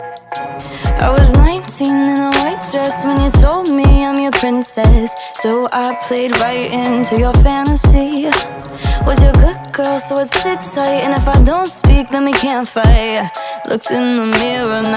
I was 19 in a white dress when you told me I'm your princess. So I played right into your fantasy. Was your good girl, so I'd sit tight. And if I don't speak, then we can't fight. Looked in the mirror,